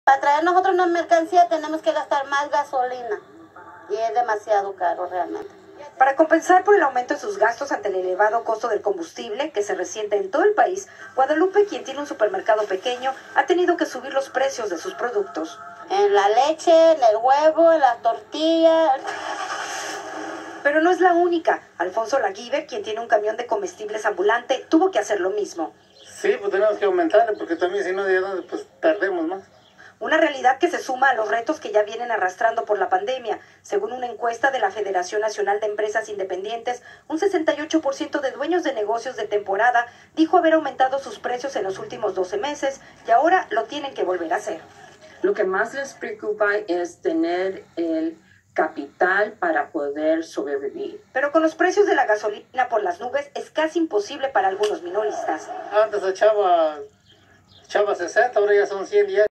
Para traer nosotros una mercancía tenemos que gastar más gasolina y es demasiado caro realmente. Para compensar por el aumento de sus gastos ante el elevado costo del combustible que se resiente en todo el país, Guadalupe, quien tiene un supermercado pequeño, ha tenido que subir los precios de sus productos. En la leche, en el huevo, en las tortillas. Pero no es la única. Alfonso Laguibe, quien tiene un camión de comestibles ambulante, tuvo que hacer lo mismo. Sí, pues tenemos que aumentarle porque también si no, pues perdemos más. Una realidad que se suma a los retos que ya vienen arrastrando por la pandemia. Según una encuesta de la Federación Nacional de Empresas Independientes, un 68% de dueños de negocios de temporada dijo haber aumentado sus precios en los últimos 12 meses y ahora lo tienen que volver a hacer. Lo que más les preocupa es tener el capital para poder sobrevivir. Pero con los precios de la gasolina por las nubes es casi imposible para algunos minoristas. Antes echaba 60, ahora ya son 100 días.